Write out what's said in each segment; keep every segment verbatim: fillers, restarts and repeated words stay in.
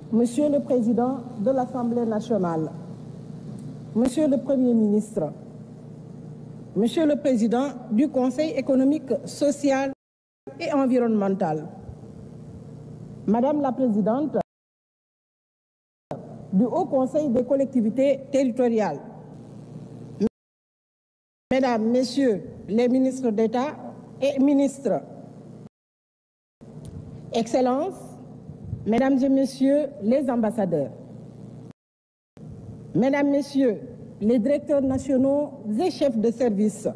Monsieur le Président de l'Assemblée nationale, Monsieur le Premier ministre, Monsieur le Président du Conseil économique, social et environnemental, Madame la Présidente du Haut Conseil des collectivités territoriales, Mesdames, Messieurs les ministres d'État et ministres, Excellences, Mesdames et Messieurs les ambassadeurs, Mesdames, Messieurs les directeurs nationaux et chefs de service,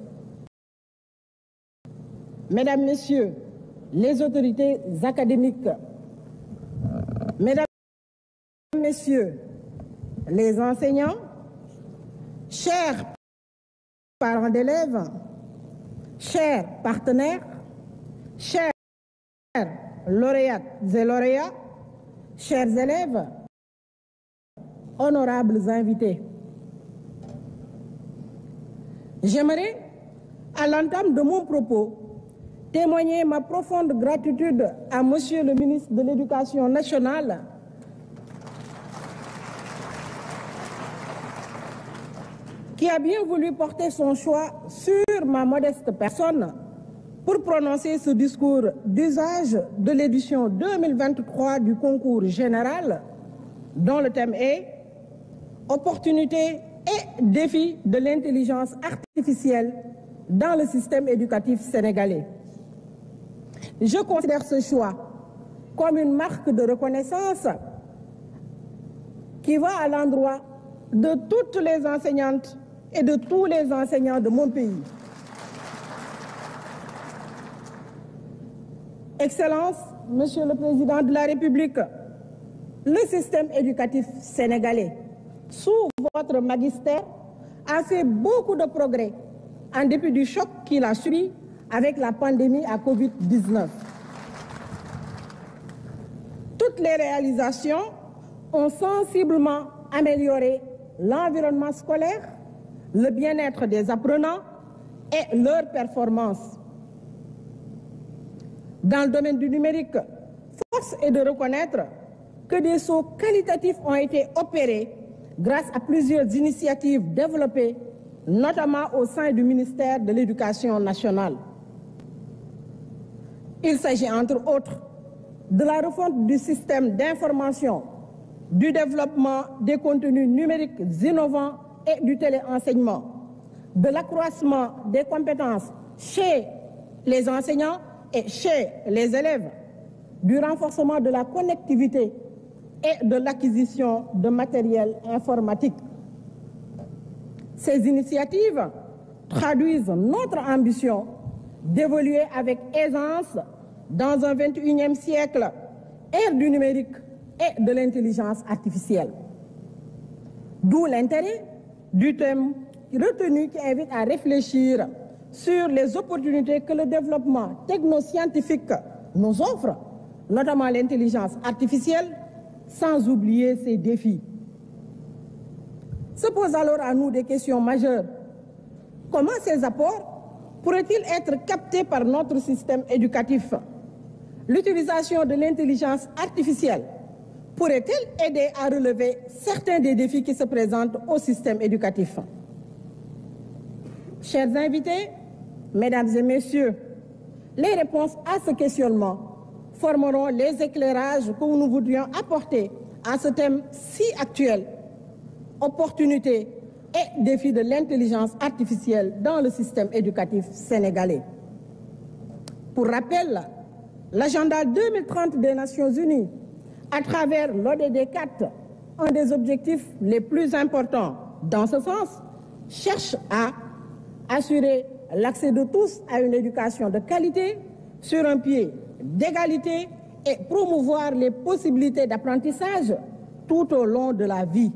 Mesdames, Messieurs les autorités académiques, Mesdames, Messieurs les enseignants, chers parents d'élèves, chers partenaires, chers lauréates et lauréats, chers élèves, honorables invités. J'aimerais, à l'entame de mon propos, témoigner ma profonde gratitude à Monsieur le ministre de l'Éducation nationale qui a bien voulu porter son choix sur ma modeste personne pour prononcer ce discours d'usage de l'édition deux mille vingt-trois du concours général dont le thème est « Opportunités et défis de l'intelligence artificielle dans le système éducatif sénégalais ». Je considère ce choix comme une marque de reconnaissance qui va à l'endroit de toutes les enseignantes et de tous les enseignants de mon pays. Excellence, Monsieur le Président de la République, le système éducatif sénégalais, sous votre magistère, a fait beaucoup de progrès en dépit du choc qu'il a subi avec la pandémie à Covid dix-neuf. Toutes les réalisations ont sensiblement amélioré l'environnement scolaire, le bien-être des apprenants et leur performance. Dans le domaine du numérique, force est de reconnaître que des sauts qualitatifs ont été opérés grâce à plusieurs initiatives développées, notamment au sein du ministère de l'Éducation nationale. Il s'agit entre autres de la refonte du système d'information, du développement des contenus numériques innovants et du téléenseignement, de l'accroissement des compétences chez les enseignants et chez les élèves, du renforcement de la connectivité et de l'acquisition de matériel informatique. Ces initiatives traduisent notre ambition d'évoluer avec aisance dans un vingt et unième siècle, ère du numérique et de l'intelligence artificielle. D'où l'intérêt du thème retenu qui invite à réfléchir sur les opportunités que le développement technoscientifique nous offre, notamment l'intelligence artificielle, sans oublier ses défis. Se posent alors à nous des questions majeures. Comment ces apports pourraient-ils être captés par notre système éducatif? L'utilisation de l'intelligence artificielle pourrait-elle aider à relever certains des défis qui se présentent au système éducatif? Chers invités, Mesdames et Messieurs, les réponses à ce questionnement formeront les éclairages que nous voudrions apporter à ce thème si actuel, opportunités et défis de l'intelligence artificielle dans le système éducatif sénégalais. Pour rappel, l'agenda deux mille trente des Nations Unies, à travers l'O D D quatre, un des objectifs les plus importants dans ce sens, cherche à assurer l'accès de tous à une éducation de qualité sur un pied d'égalité et promouvoir les possibilités d'apprentissage tout au long de la vie.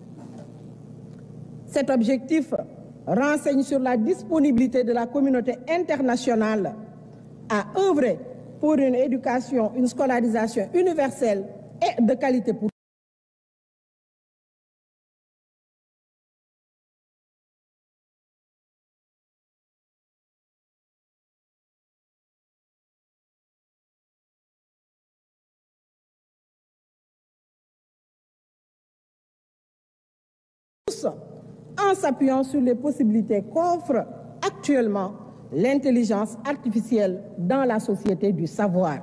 Cet objectif renseigne sur la disponibilité de la communauté internationale à œuvrer pour une éducation, une scolarisation universelle et de qualité pour tous en s'appuyant sur les possibilités qu'offre actuellement l'intelligence artificielle dans la société du savoir.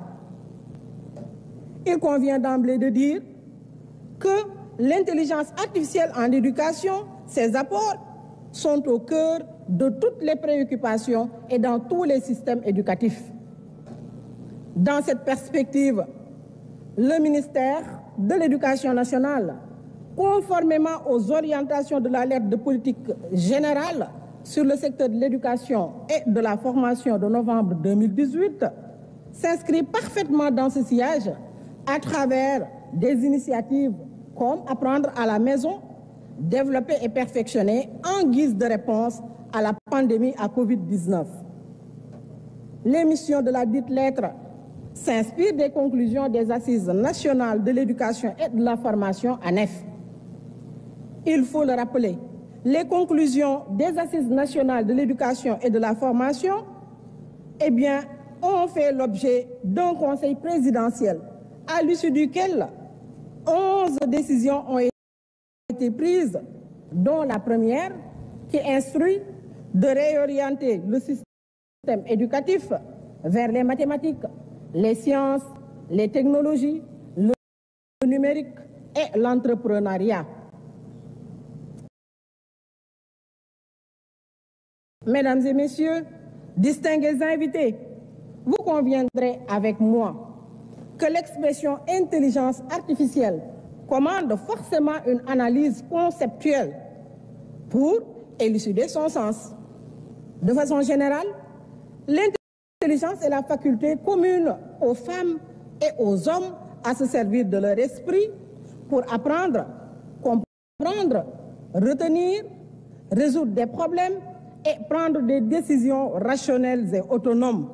Il convient d'emblée de dire que l'intelligence artificielle en éducation, ses apports, sont au cœur de toutes les préoccupations et dans tous les systèmes éducatifs. Dans cette perspective, le ministère de l'Éducation nationale, conformément aux orientations de la lettre de politique générale sur le secteur de l'éducation et de la formation de novembre deux mille dix-huit, s'inscrit parfaitement dans ce sillage à travers des initiatives comme Apprendre à la maison, développées et perfectionnées en guise de réponse à la pandémie à Covid dix-neuf. Les missions de la dite lettre s'inspirent des conclusions des Assises nationales de l'éducation et de la formation A N E F. Il faut le rappeler, les conclusions des Assises nationales de l'éducation et de la formation, eh bien, ont fait l'objet d'un conseil présidentiel à l'issue duquel onze décisions ont été prises, dont la première qui instruit de réorienter le système éducatif vers les mathématiques, les sciences, les technologies, le numérique et l'entrepreneuriat. Mesdames et messieurs, distingués invités, vous conviendrez avec moi que l'expression intelligence artificielle commande forcément une analyse conceptuelle pour élucider son sens. De façon générale, l'intelligence est la faculté commune aux femmes et aux hommes à se servir de leur esprit pour apprendre, comprendre, retenir, résoudre des problèmes et prendre des décisions rationnelles et autonomes.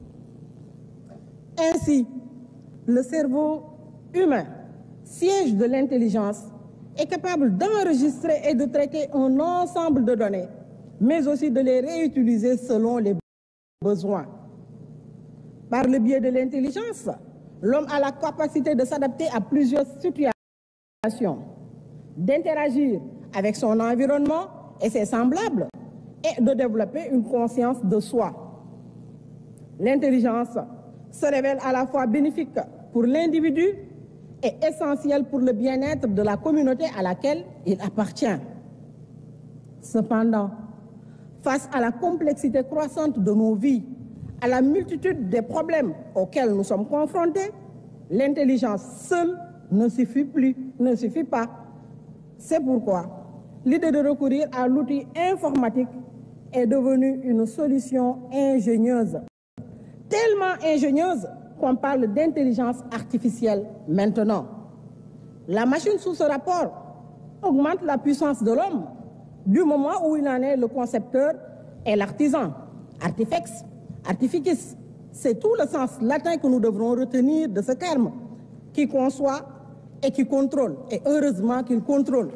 Ainsi, le cerveau humain, siège de l'intelligence, est capable d'enregistrer et de traiter un ensemble de données, mais aussi de les réutiliser selon les besoins. Par le biais de l'intelligence, l'homme a la capacité de s'adapter à plusieurs situations, d'interagir avec son environnement et ses semblables, et de développer une conscience de soi. L'intelligence se révèle à la fois bénéfique pour l'individu et essentielle pour le bien-être de la communauté à laquelle il appartient. Cependant, face à la complexité croissante de nos vies, à la multitude des problèmes auxquels nous sommes confrontés, l'intelligence seule ne suffit plus, ne suffit pas. C'est pourquoi l'idée de recourir à l'outil informatique est devenue une solution ingénieuse. Tellement ingénieuse qu'on parle d'intelligence artificielle maintenant. La machine sous ce rapport augmente la puissance de l'homme du moment où il en est le concepteur et l'artisan. Artifex, artificis, c'est tout le sens latin que nous devrons retenir de ce terme, qui conçoit et qui contrôle. Et heureusement qu'il contrôle.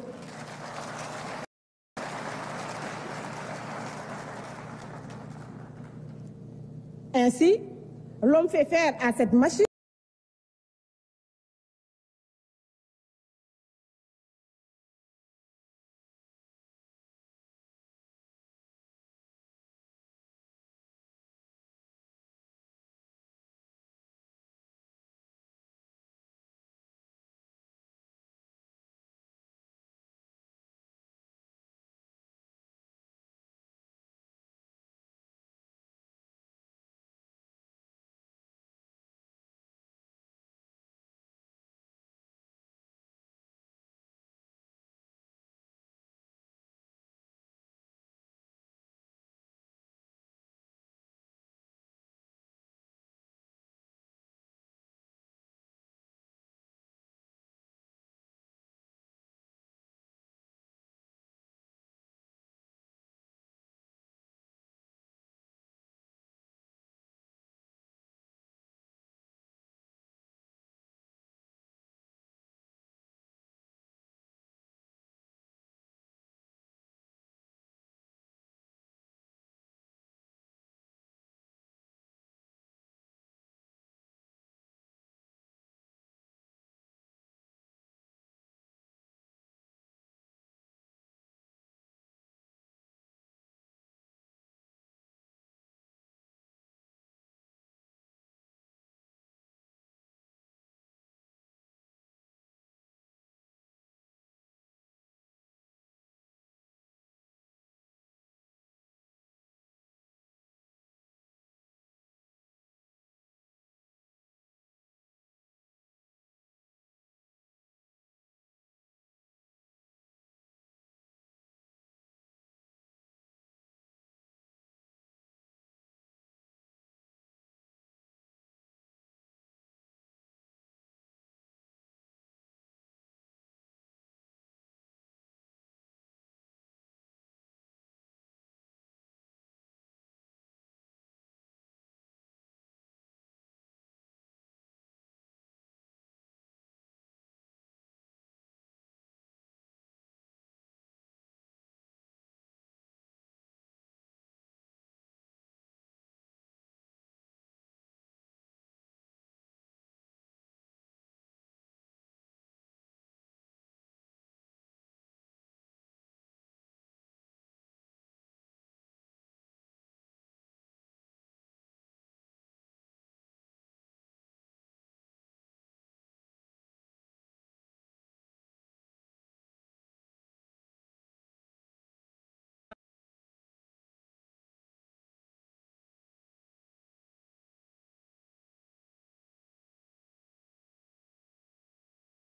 Ainsi, l'homme fait faire à cette machine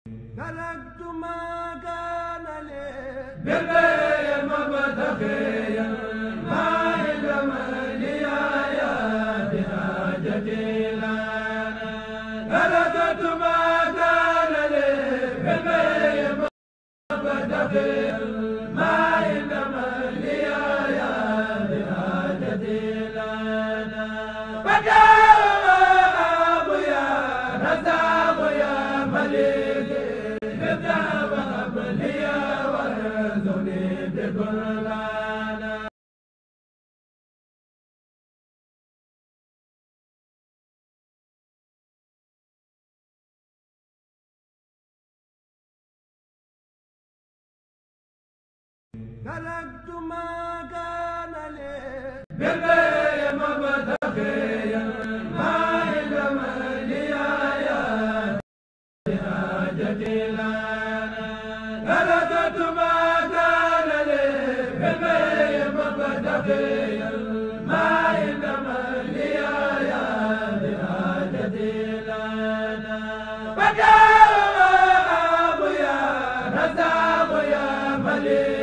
تركت ما كان لي بالبيع مبتغيا ما علم لي آيات حاجتي لنا تركت ما كان لي بالبيع مبتغيا ما علم لي آيات حاجتي لنا فجاء أبو يا رزاق يا مليك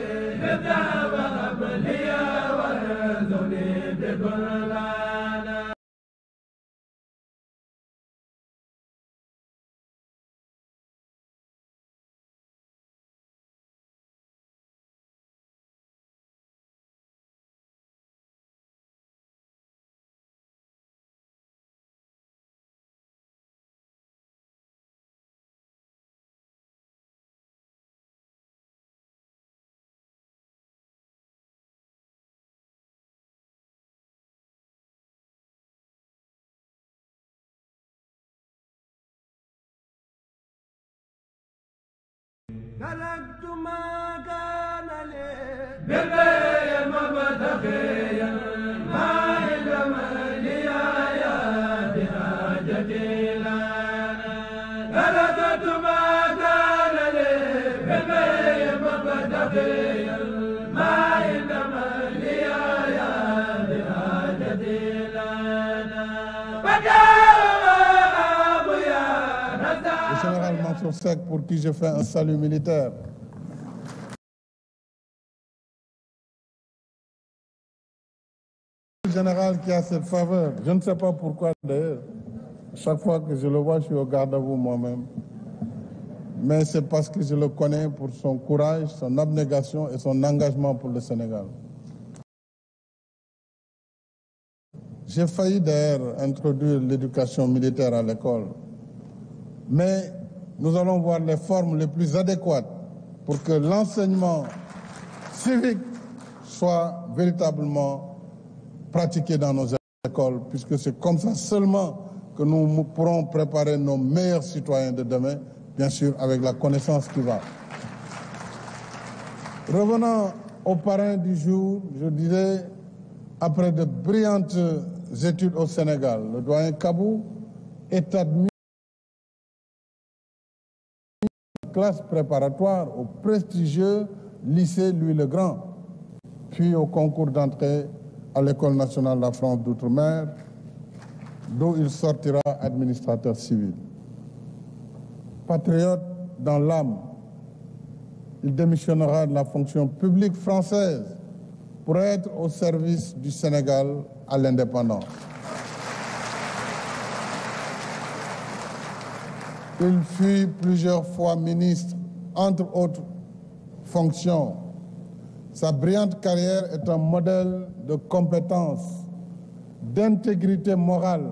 تركت ما كان لي بالبيع مبتغيا ما علم لي آيات حاجتي لنا تركت ما كان لي بالبيع مبتغيا ما علم لي آيات حاجتي لنا Le général Mansour Seck, pour qui je fais un salut militaire. Le général qui a cette faveur, je ne sais pas pourquoi d'ailleurs, chaque fois que je le vois, je suis au garde à vous moi-même. Mais c'est parce que je le connais pour son courage, son abnégation et son engagement pour le Sénégal. J'ai failli d'ailleurs introduire l'éducation militaire à l'école. Mais nous allons voir les formes les plus adéquates pour que l'enseignement civique soit véritablement pratiqué dans nos écoles, puisque c'est comme ça seulement que nous pourrons préparer nos meilleurs citoyens de demain, bien sûr avec la connaissance qui va. Revenant au parrain du jour, je dirais, après de brillantes études au Sénégal, le doyen Kabou est admis classe préparatoire au prestigieux lycée Louis-le-Grand, puis au concours d'entrée à l'École nationale de la France d'outre-mer, d'où il sortira administrateur civil. Patriote dans l'âme, il démissionnera de la fonction publique française pour être au service du Sénégal à l'indépendance. Il fut plusieurs fois ministre, entre autres fonctions. Sa brillante carrière est un modèle de compétence, d'intégrité morale,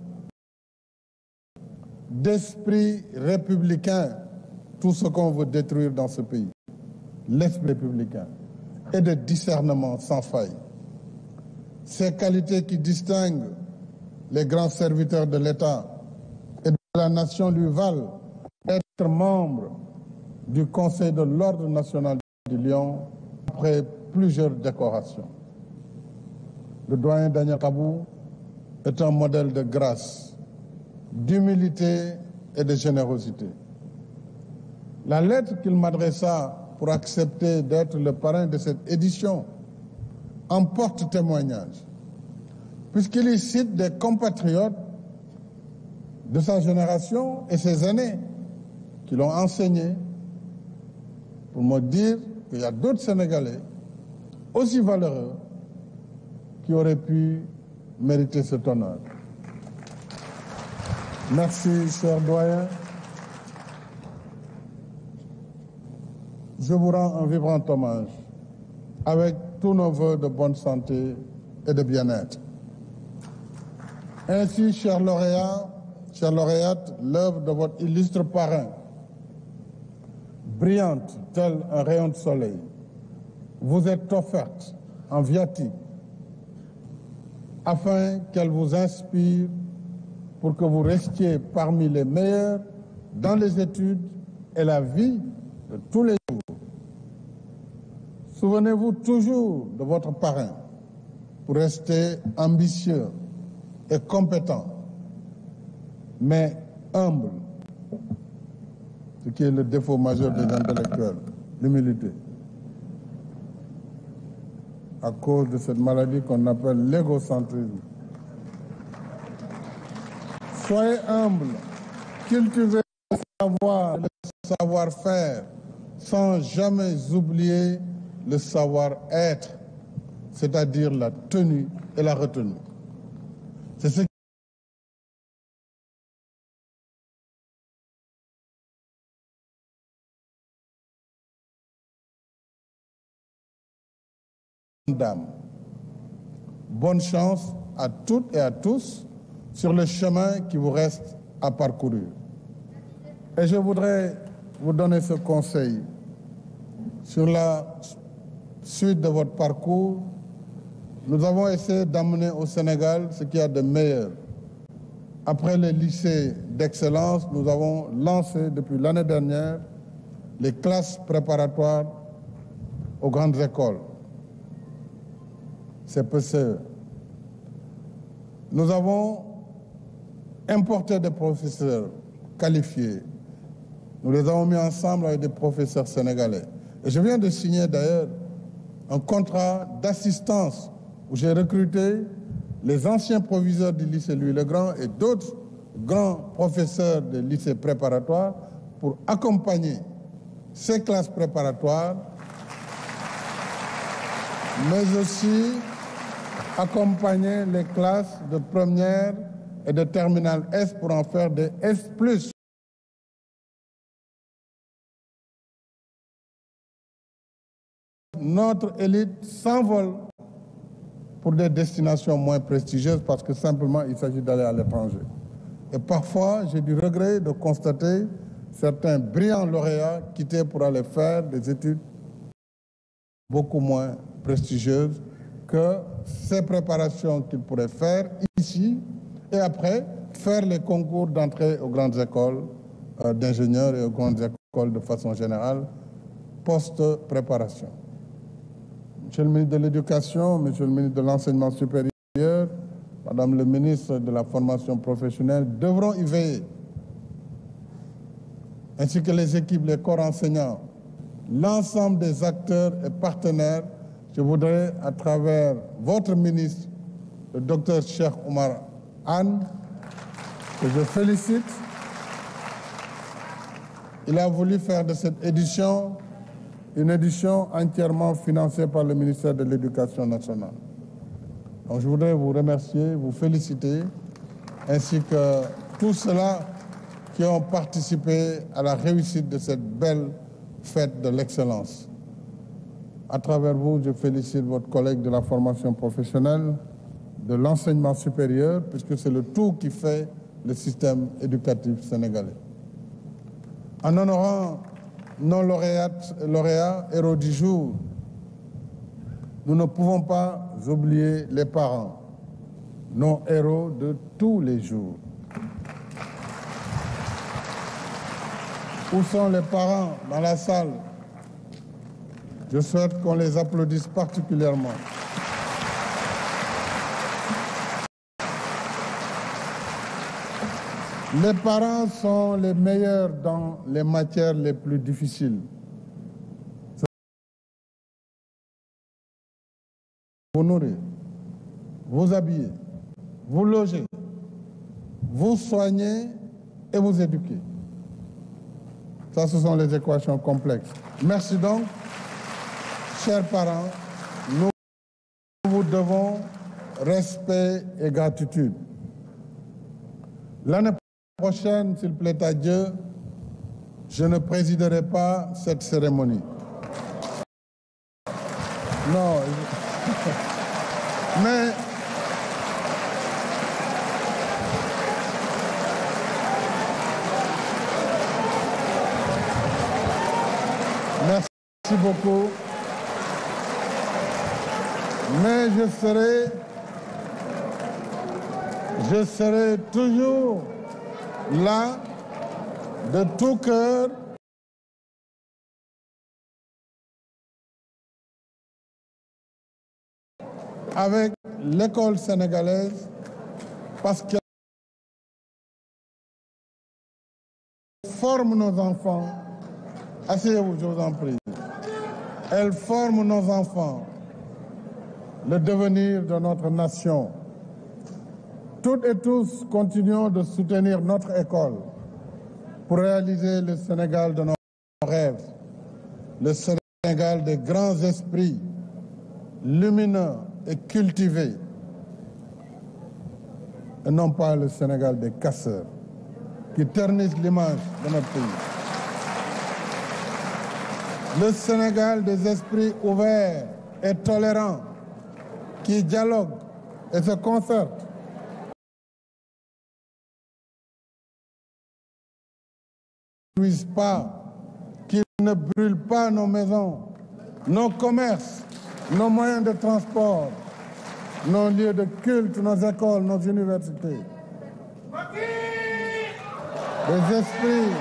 d'esprit républicain, tout ce qu'on veut détruire dans ce pays, l'esprit républicain, et de discernement sans faille. Ces qualités qui distinguent les grands serviteurs de l'État et de la nation lui valent être membre du Conseil de l'Ordre national du Lion après plusieurs décorations. Le doyen Daniel Kabou est un modèle de grâce, d'humilité et de générosité. La lettre qu'il m'adressa pour accepter d'être le parrain de cette édition en porte témoignage, puisqu'il y cite des compatriotes de sa génération et ses aînés qui l'ont enseigné pour me dire qu'il y a d'autres Sénégalais aussi valeureux qui auraient pu mériter cet honneur. Merci, cher doyen. Je vous rends un vibrant hommage avec tous nos vœux de bonne santé et de bien-être. Ainsi, chers lauréats, chers lauréates, l'œuvre de votre illustre parrain, brillante tel un rayon de soleil, vous est offerte en viatique afin qu'elle vous inspire pour que vous restiez parmi les meilleurs dans les études et la vie de tous les jours. Souvenez-vous toujours de votre parrain pour rester ambitieux et compétent, mais humble, ce qui est le défaut majeur des intellectuels, l'humilité, à cause de cette maladie qu'on appelle l'égocentrisme. Soyez humble, cultivez le savoir, le savoir-faire, sans jamais oublier le savoir-être, c'est-à-dire la tenue et la retenue. C'est ce Dame. Bonne chance à toutes et à tous sur le chemin qui vous reste à parcourir. Et je voudrais vous donner ce conseil. Sur la suite de votre parcours, nous avons essayé d'amener au Sénégal ce qu'il y a de meilleur. Après les lycées d'excellence, nous avons lancé depuis l'année dernière les classes préparatoires aux grandes écoles. C'est P C E. Nous avons importé des professeurs qualifiés. Nous les avons mis ensemble avec des professeurs sénégalais. Et je viens de signer d'ailleurs un contrat d'assistance où j'ai recruté les anciens proviseurs du lycée Louis-le-Grand et d'autres grands professeurs des lycées préparatoires pour accompagner ces classes préparatoires, mais aussi accompagner les classes de première et de terminale S pour en faire des S plus. Notre élite s'envole pour des destinations moins prestigieuses parce que simplement il s'agit d'aller à l'étranger. Et parfois, j'ai du regret de constater certains brillants lauréats quitter pour aller faire des études beaucoup moins prestigieuses que ces préparations qu'ils pourraient faire ici et après faire les concours d'entrée aux grandes écoles euh, d'ingénieurs et aux grandes écoles de façon générale, post-préparation. Monsieur le ministre de l'Éducation, Monsieur le ministre de l'Enseignement supérieur, Madame le ministre de la Formation professionnelle devront y veiller, ainsi que les équipes, les corps enseignants, l'ensemble des acteurs et partenaires. Je voudrais, à travers votre ministre, le docteur Cheikh Oumar Anne, que je félicite. Il a voulu faire de cette édition une édition entièrement financée par le ministère de l'Éducation nationale. Donc je voudrais vous remercier, vous féliciter, ainsi que tous ceux-là qui ont participé à la réussite de cette belle fête de l'excellence. À travers vous, je félicite votre collègue de la formation professionnelle, de l'enseignement supérieur, puisque c'est le tout qui fait le système éducatif sénégalais. En honorant nos lauréates, lauréats, héros du jour, nous ne pouvons pas oublier les parents, nos héros de tous les jours. Où sont les parents dans la salle? Je souhaite qu'on les applaudisse particulièrement. Les parents sont les meilleurs dans les matières les plus difficiles. Vous nourrir, vous habiller, vous loger, vous soigner et vous éduquer. Ça, ce sont les équations complexes. Merci donc, chers parents. Nous vous devons respect et gratitude. L'année prochaine, s'il plaît à Dieu, je ne présiderai pas cette cérémonie. Non, mais merci beaucoup. Mais je serai, je serai toujours là, de tout cœur, avec l'école sénégalaise, parce qu'elle forme nos enfants. Asseyez-vous, je vous en prie. Elle forme nos enfants, le devenir de notre nation. Toutes et tous continuons de soutenir notre école pour réaliser le Sénégal de nos rêves, le Sénégal des grands esprits, lumineux et cultivés, et non pas le Sénégal des casseurs qui ternissent l'image de notre pays. Le Sénégal des esprits ouverts et tolérants qui dialoguent et se concertent. Pas, qui ne brûlent pas nos maisons, nos commerces, nos moyens de transport, nos lieux de culte, nos écoles, nos universités. Les esprits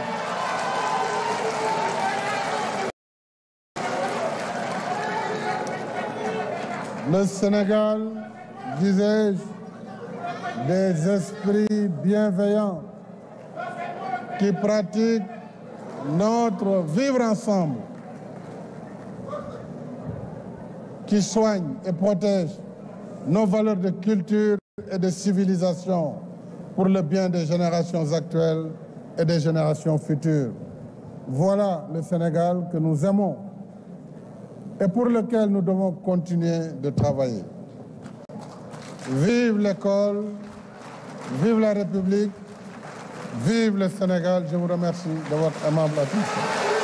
le Sénégal, disais-je, des esprits bienveillants qui pratiquent notre vivre ensemble, qui soigne et protège nos valeurs de culture et de civilisation pour le bien des générations actuelles et des générations futures. Voilà le Sénégal que nous aimons et pour lequel nous devons continuer de travailler. Vive l'école, vive la République, vive le Sénégal. Je vous remercie de votre aimable attention.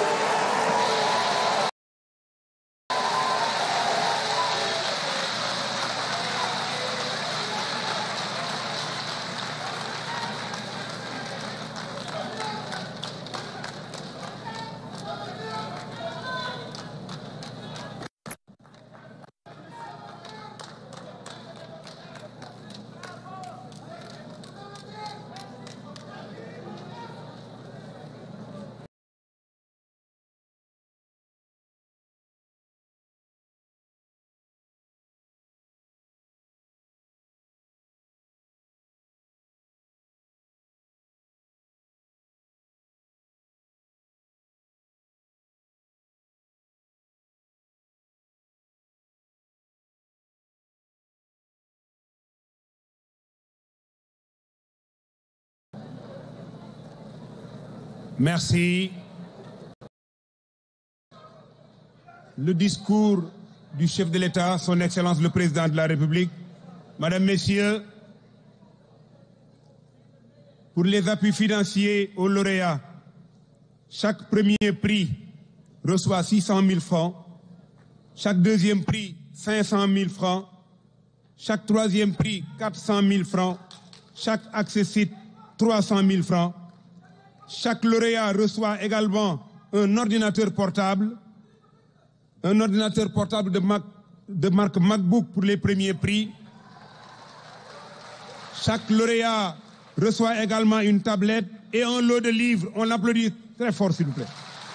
Merci. Le discours du chef de l'État, son Excellence le Président de la République. Madame, Messieurs, pour les appuis financiers aux lauréats, chaque premier prix reçoit six cent mille francs, chaque deuxième prix cinq cent mille francs, chaque troisième prix quatre cent mille francs, chaque accessite trois cent mille francs. Chaque lauréat reçoit également un ordinateur portable, un ordinateur portable de, Mac, de marque MacBook pour les premiers prix. Chaque lauréat reçoit également une tablette et un lot de livres. On l'applaudit très fort, s'il vous plaît.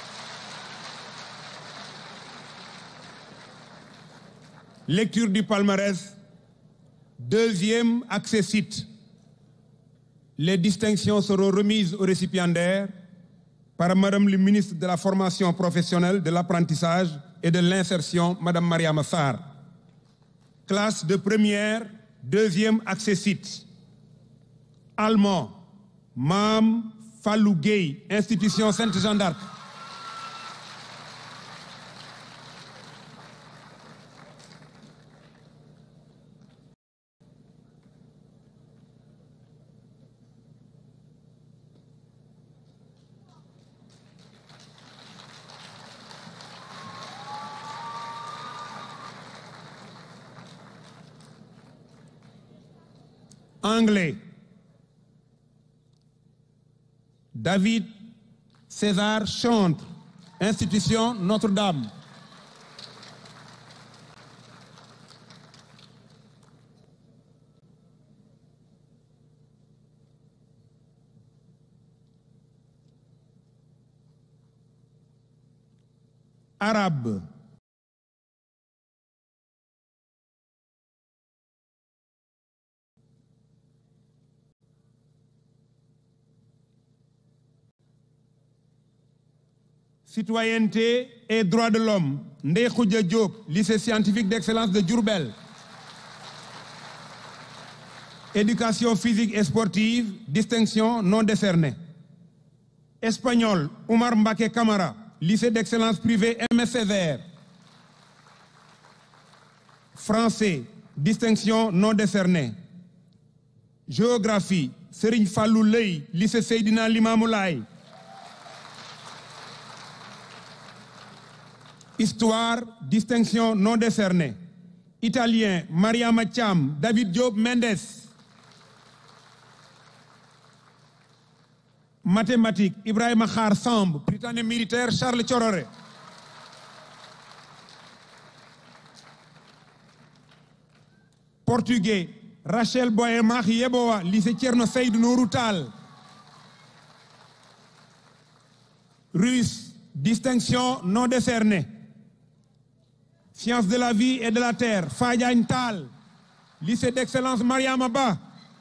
Lecture du palmarès. Deuxième accessite. Les distinctions seront remises aux récipiendaires par Madame le ministre de la Formation professionnelle, de l'apprentissage et de l'insertion, Madame Mariama Sarr. Classe de première, deuxième accessite. Allemand, Mam Fallou Gueye, institution Sainte-Jeanne d'Arc. anglais. David César Chantre, institution Notre-Dame. Arabe. Citoyenneté et droits de l'homme, Ndeye Khoudia Diop, lycée scientifique d'excellence de Diourbel. Éducation physique et sportive, distinction non décernée. Espagnol, Oumar Mbaké Camara, lycée d'excellence privé M S Césaire. Français, distinction non décernée. Géographie, Serigne Fallou Ley, lycée Seydina Limamou Laye. Histoire, distinction non décernée. Italien, Mariama Thiam, David Diop Mendes. Mathématiques, Ibrahima Khar Samb, Britannique militaire, Charles Thiororé. Portugais, Rachel Boyemach Yeboa, lycée Thierno Seydou Nourou Tall. Russe, distinction non décernée. Sciences de la vie et de la terre, Fadiane Tal, lycée d'excellence Mariama Ba.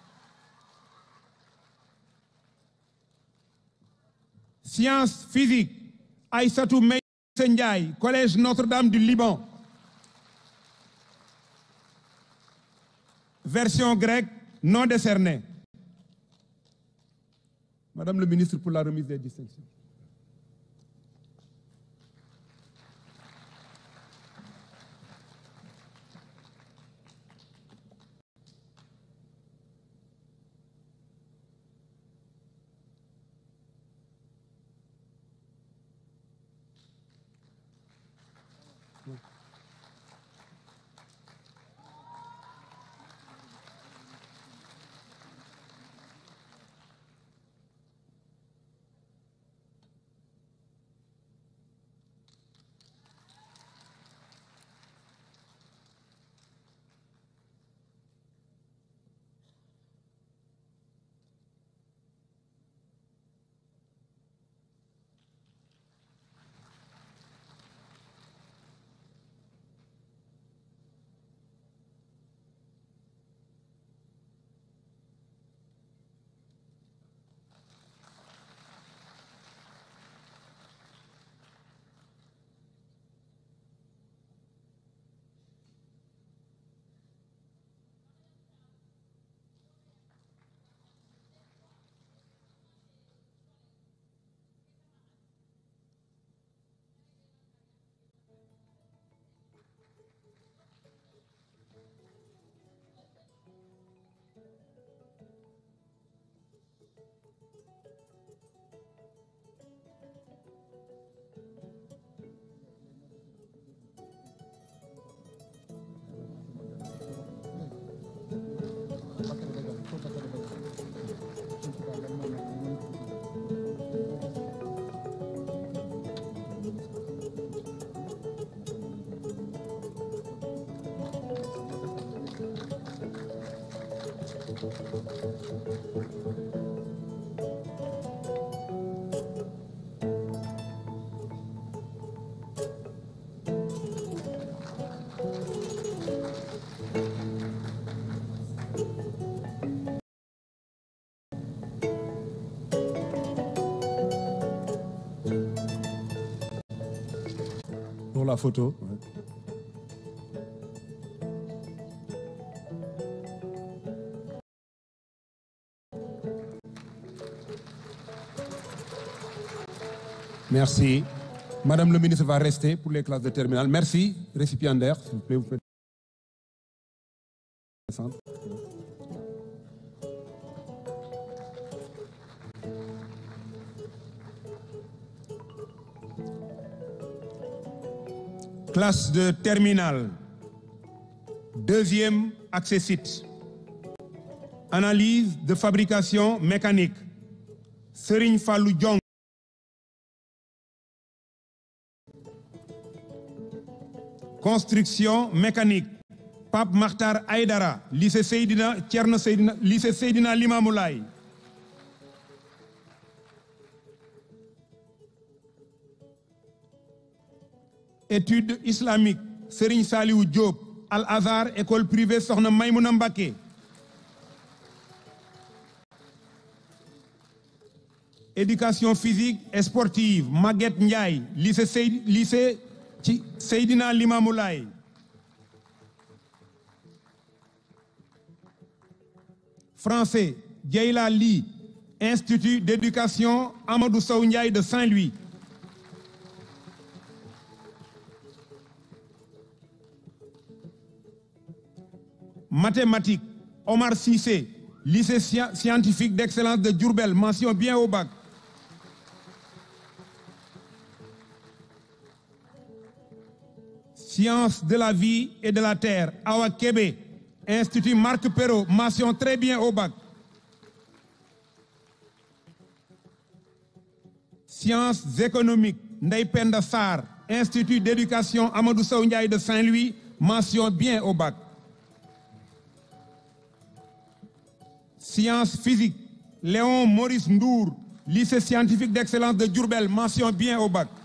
Sciences physiques, Aïssatou Mey Ndiaye, collège Notre-Dame du Liban. Version grecque non décernée. Madame le ministre pour la remise des distinctions. Pour la photo. Ouais. Merci. Madame le ministre va rester pour les classes de terminale. Merci. Récipiendaire, s'il vous plaît, vous faites. Classe de terminale. Deuxième accès site. Analyse de fabrication mécanique, Serigne Fallou Diong. Construction mécanique, Pape Makhtar Aïdara, lycée Seydina Thierno Seydina, lycée Seydina Limamou Laye. Études islamiques, Serigne Saliou Diop, Al-Azhar, école privée Sokhna Maïmouna Mbacké. Éducation physique et sportive, Maguette Ndiaye, lycée Seydi, lycée Seydina Limamou Laye. Français, Djeila Li, Institut d'éducation Amadou Sow Ndiaye de Saint-Louis. Mathématiques, Omar Cissé, lycée scientifique d'excellence de Diourbel, mention bien au bac. Sciences de la vie et de la terre, Awa Kébé, Institut Marc Perrault, mention très bien au bac. Sciences économiques, Ndeye Penda Sarr, Institut d'éducation Amadou Sow Ndiaye de Saint-Louis, mention bien au bac. Sciences physiques, Léon Maurice Ndour, lycée scientifique d'excellence de Diourbel, mention bien au bac.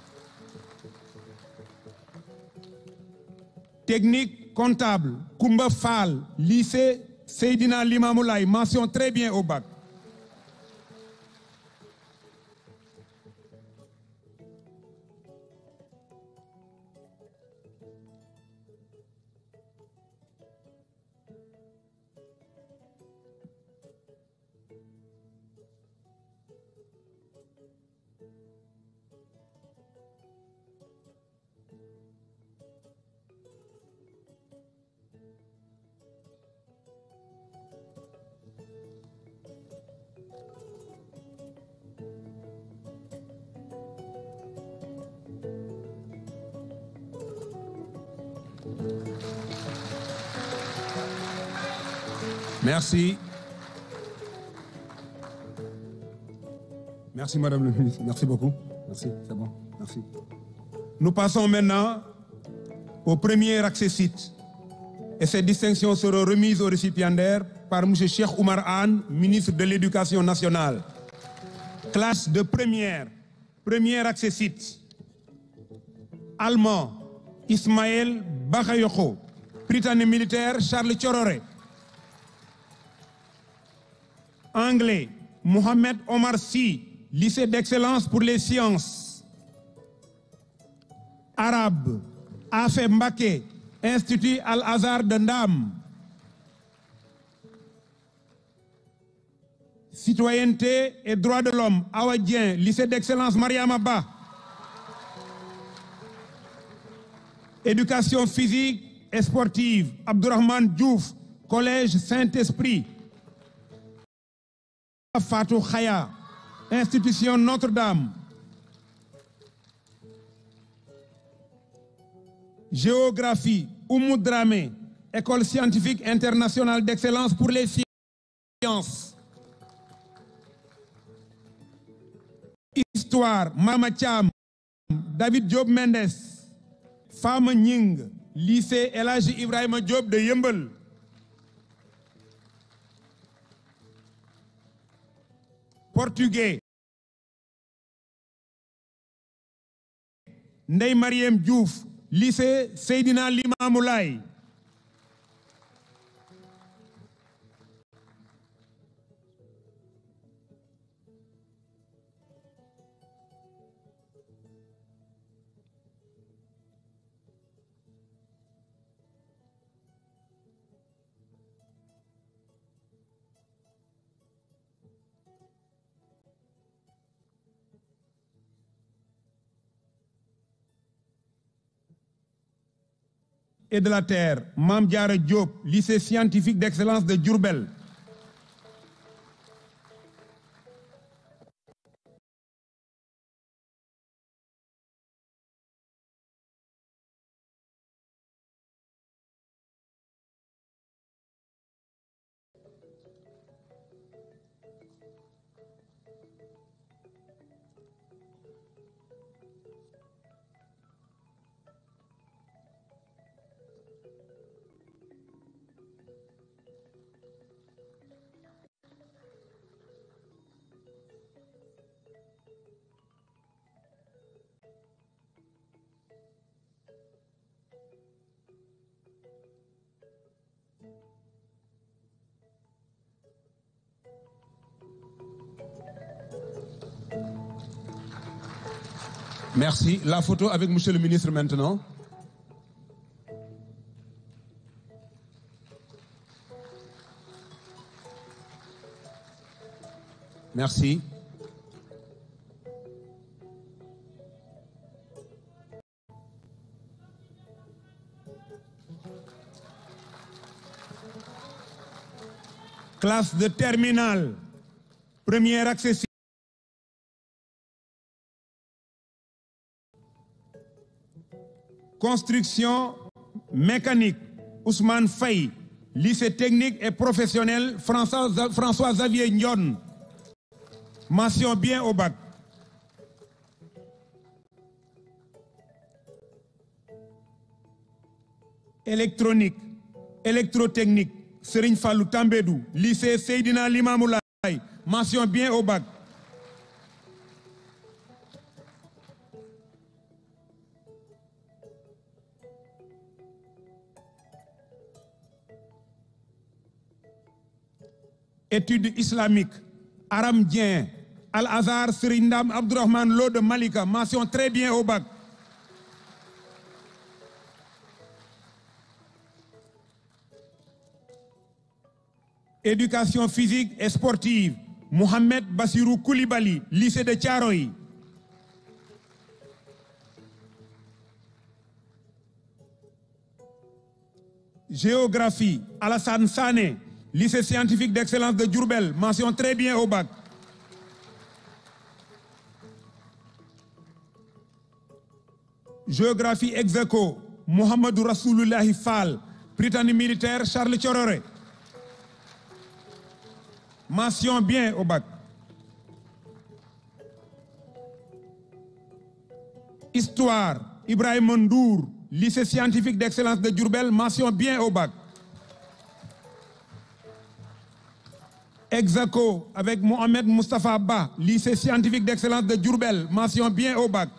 Technique comptable, Koumba Fall, lycée Seydina Limamou Laye, mention très bien au bac. Merci. Merci, Madame le Ministre. Merci beaucoup. Merci, c'est bon. Merci. Nous passons maintenant au premier accessite. Et ces distinctions seront remises aux récipiendaires par M. Cheikh Oumar Anne, ministre de l'Éducation nationale. Classe de première. Premier accessite. Allemand, Ismaël Bakayoko. Britannique militaire, Charles Thiororé. Anglais, Mohamed Omar Sy, lycée d'excellence pour les sciences. Arabe, Afé Mbaké, Institut Al-Azhar de Ndam. Citoyenneté et droits de l'homme, Awadien, lycée d'excellence Mariama Ba. Éducation physique et sportive, Abdourahmane Diouf, collège Saint-Esprit. Fatou Khaya, institution Notre-Dame. Géographie, Oumou Dramé, école scientifique internationale d'excellence pour les sciences. Histoire, Mama Thiam, David Diop Mendes, Fama Nying, lycée El Hadji Ibrahima Diop de Yeumbeul. Portugais, Ndeye Mariem Diouf, lycée Seydina Limamou Laye. Et de la terre, Mame Diarra Diop, lycée scientifique d'excellence de Diourbel. Merci. La photo avec Monsieur le ministre maintenant. Merci. Classe de terminale, première accessible. Construction mécanique, Ousmane Faye, lycée technique et professionnel François, François Xavier Ndion. Mention bien au bac. Électronique, électrotechnique, Serigne Fallou Tambédou, lycée Seydina Limamou Laye. Mention bien au bac. Études islamiques, Aram Dien, Al-Azhar, Serindam, Abdourahman Lo de Malika, mention très bien au bac. Éducation physique et sportive, Mohamed Bassirou Koulibaly, lycée de Thiaroye. Géographie, Alassane Sané, lycée scientifique d'excellence de Diourbel, mention très bien au bac. Géographie ex aequo, Mohamedou Rasouloullahi Fall, Britannique militaire Charles Thiororé. Mention bien au bac. Histoire, Ibrahim Ndour, lycée scientifique d'excellence de Diourbel, mention bien au bac. Ex aequo avec Mohamed Moustapha Ba, lycée scientifique d'excellence de Diourbel, mention bien au bac.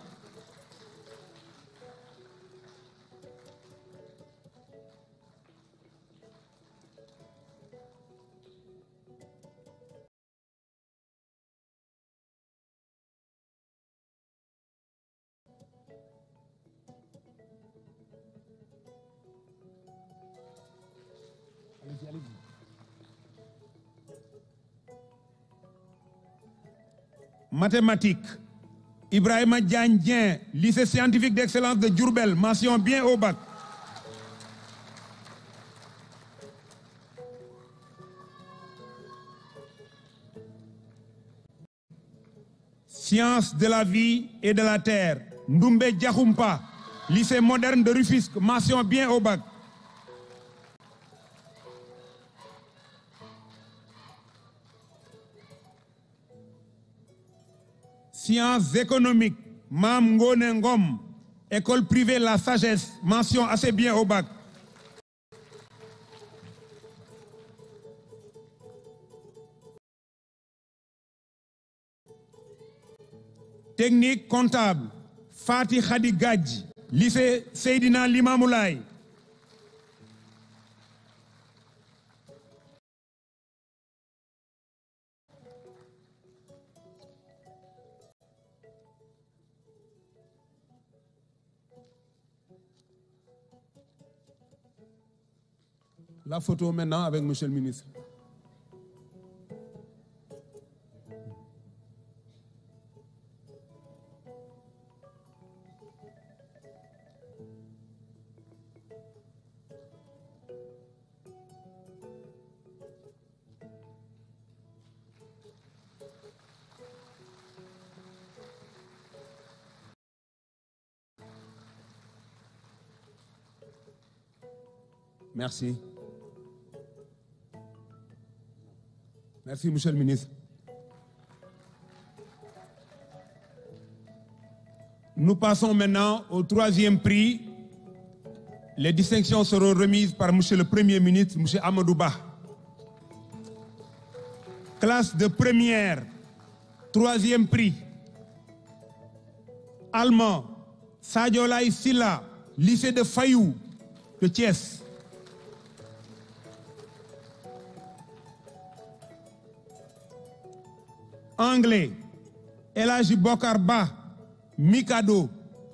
Mathématiques, Ibrahima Diagne Dien, lycée scientifique d'excellence de Diourbel, mention bien au bac. Sciences de la vie et de la terre, Ndoumbe Diakhoumpa, lycée moderne de Rufisque, mention bien au bac. Sciences économiques, Mam Ngone Ngom, école privée La Sagesse, mention assez bien au bac. Technique comptable, Fatih Khadi Gadji, lycée Seydina Limamou Laye. La photo maintenant avec Monsieur le ministre. Merci. Merci, Monsieur le ministre. Nous passons maintenant au troisième prix. Les distinctions seront remises par Monsieur le Premier ministre, Monsieur Amadou Ba. Classe de première, troisième prix. Allemand, Sadiolay Silla, lycée de Fayou, de Thiès. Anglais, El Hadji Bokar Ba, Mikado.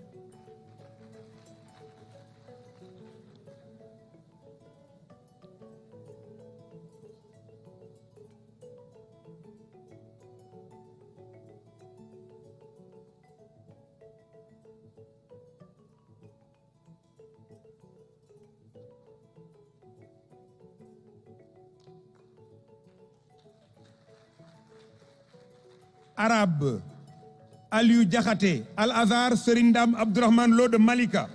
Arabe, Aliou Diakhaté, Al-Azhar, Serindam Abdourahmane Lo de Malika.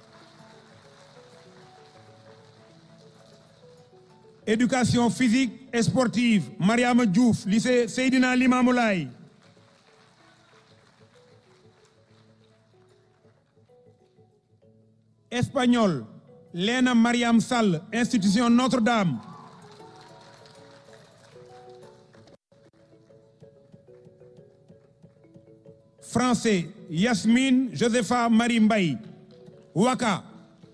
Éducation physique et sportive, Mariama Diouf, lycée Seydina Limamou Laye. Espagnol, Lena Mariam Sall, institution Notre-Dame. Français, Yasmine Josepha Marie Mbaye, Ouaka.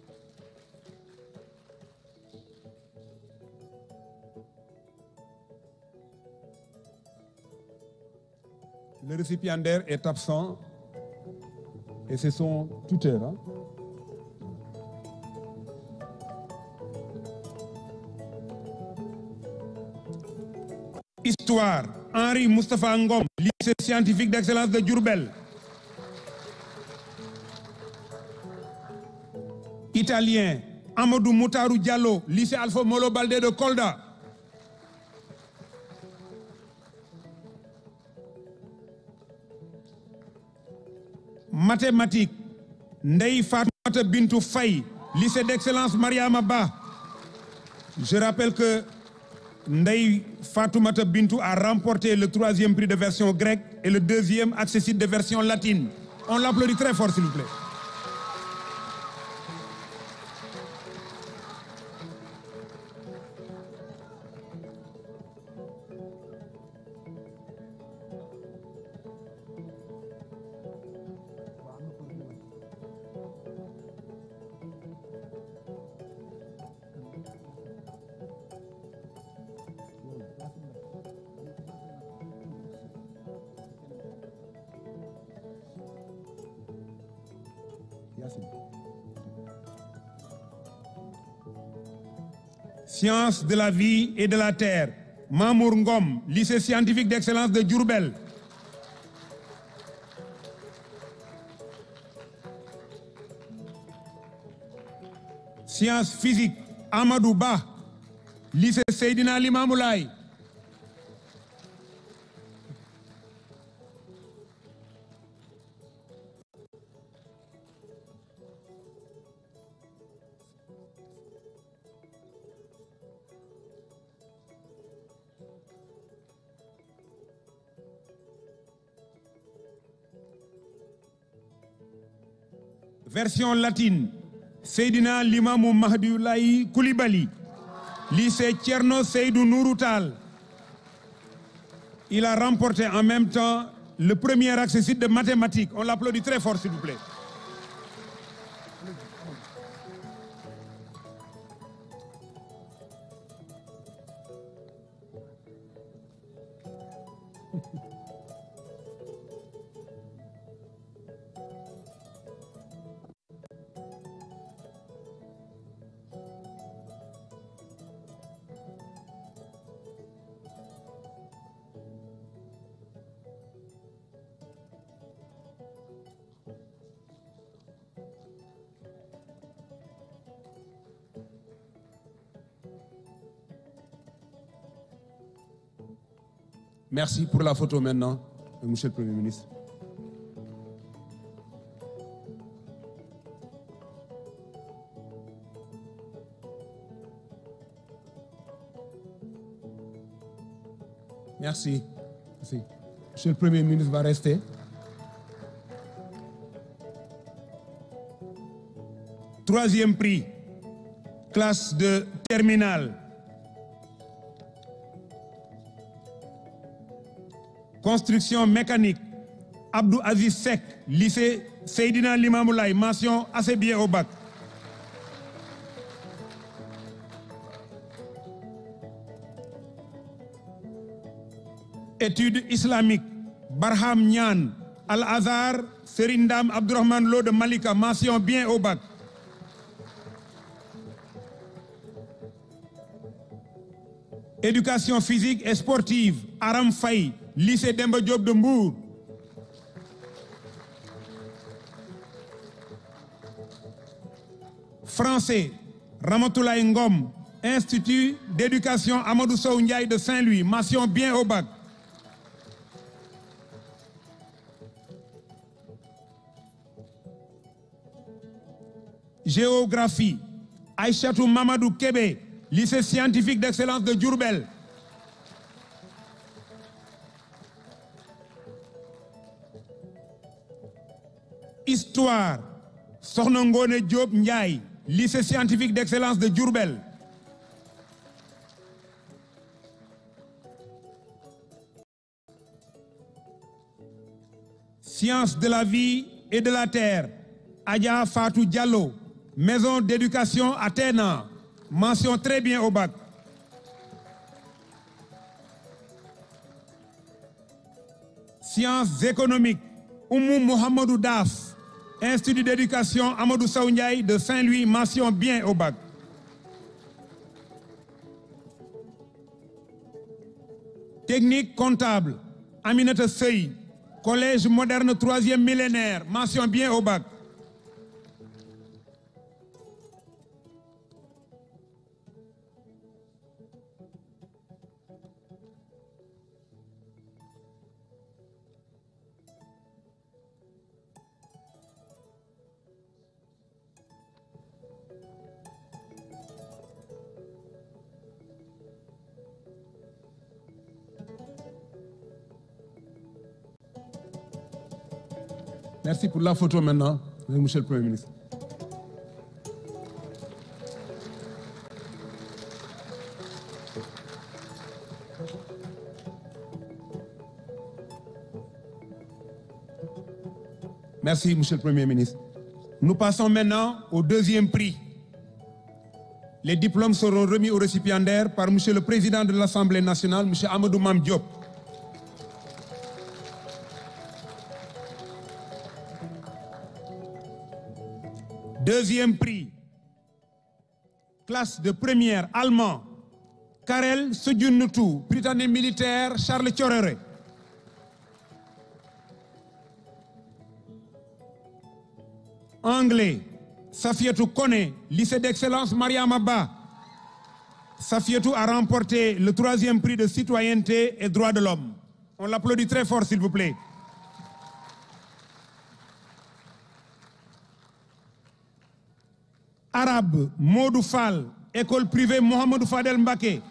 Le récipiendaire est absent et c'est son tuteur. Hein? Histoire, Henri Moustapha Ngom, lycée scientifique d'excellence de Diourbel. Italien, Amadou Moutarou Diallo, lycée Alpha Molo Baldé de Kolda. Mathématiques, Ndei Fatoumata Bintou Faye, lycée d'excellence Mariama Ba. Je rappelle que Ndei Fatoumata Bintou a remporté le troisième prix de version grecque et le deuxième accessible de version latine. On l'applaudit très fort, s'il vous plaît. Sciences de la vie et de la terre, Mamour Ngom, lycée scientifique d'excellence de Diourbel. Sciences physiques, Amadou Ba, lycée Seydina Limamou Laye. Version latine, Seydina Limamou Mahdoulaye Koulibaly, lycée Tcherno Seydou Nouroutal. Il a remporté en même temps le premier accessible de mathématiques. On l'applaudit très fort, s'il vous plaît. Merci pour la photo maintenant, Monsieur le Premier ministre. Merci. Merci. Monsieur le Premier ministre va rester. Troisième prix, classe de terminale. Construction mécanique, Abdou Aziz Sek, lycée Seydina Limamou Laye, mention assez bien au bac. Études islamiques, Barham Nian, Al-Azhar, Serindam Abdourahmane Lo de Malika, mention bien au bac. Éducation physique et sportive, Aram Faye, lycée Demba Diop de Mbour. Français, Ramatoulaye Ngom, Institut d'éducation Amadou Sow Ndiaye de Saint-Louis, mention bien au bac. Géographie, Aïchatou Mamadou Kébé, lycée scientifique d'excellence de Diourbel. Histoire, Sokhna Ngone Diop Ndiaye, lycée scientifique d'excellence de Diourbel. Sciences de la vie et de la terre, Adja Fatou Diallo, maison d'éducation Athéna, mention très bien au bac. Sciences économiques, Oumou Mohamedou Daf, Institut d'éducation Amadou Sow Ndiaye de Saint-Louis, mention bien au bac. Technique comptable, Aminata Sey, collège moderne troisième millénaire, mention bien au bac. Merci pour la photo maintenant, monsieur le Premier ministre. Merci, monsieur le Premier ministre. Nous passons maintenant au deuxième prix. Les diplômes seront remis aux récipiendaires par monsieur le Président de l'Assemblée nationale, monsieur Amadou Mame Diop. Deuxième prix, classe de première, allemand, Karel Sudjunutu, Britannique militaire, Charles Thiorere. Anglais, Safiatou Kone, lycée d'excellence Mariam Abba. Safiatou a remporté le troisième prix de citoyenneté et droits de l'homme. On l'applaudit très fort, s'il vous plaît. Arabe, Modou Fall, école privée Mohamedou Fadel Mbaké.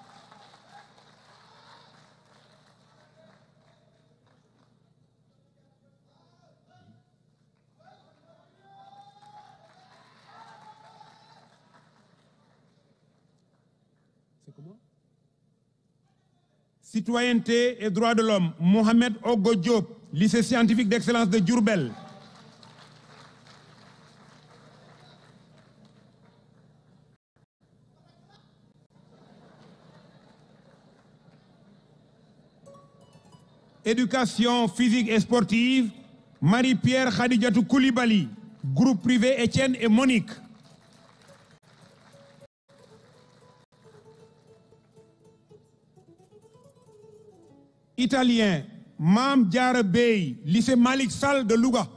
Citoyenneté et droits de l'homme, Mohamed Ogo Diop, lycée scientifique d'excellence de Diourbel. Éducation physique et sportive, Marie-Pierre Khadijatou Koulibaly, groupe privé Étienne et Monique. Italien, Mam Diara Bey, lycée Malik Sall de Louga.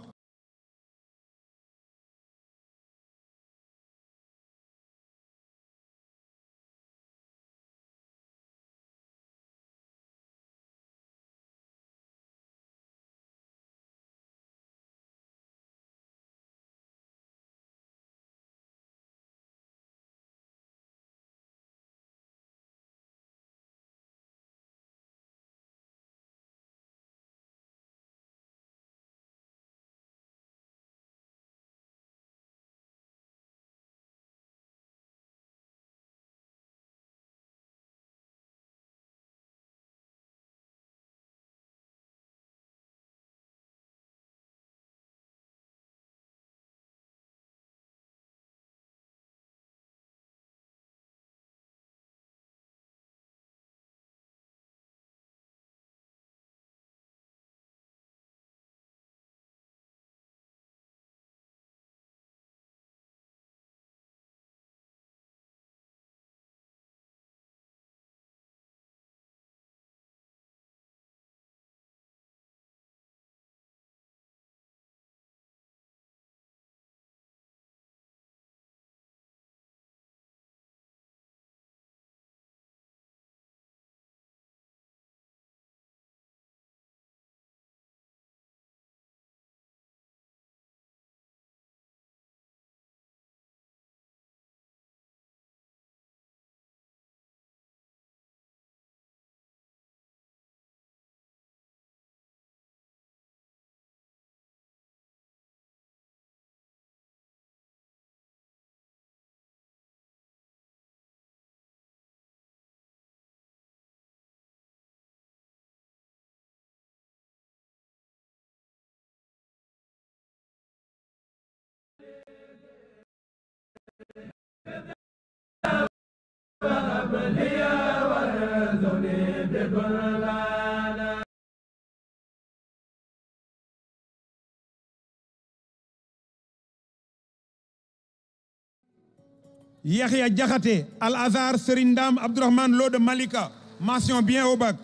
Yahya Diakhaté, Al-Azhar Serigne Dame Abdourahmane Lo de Malika, mention bien au bac.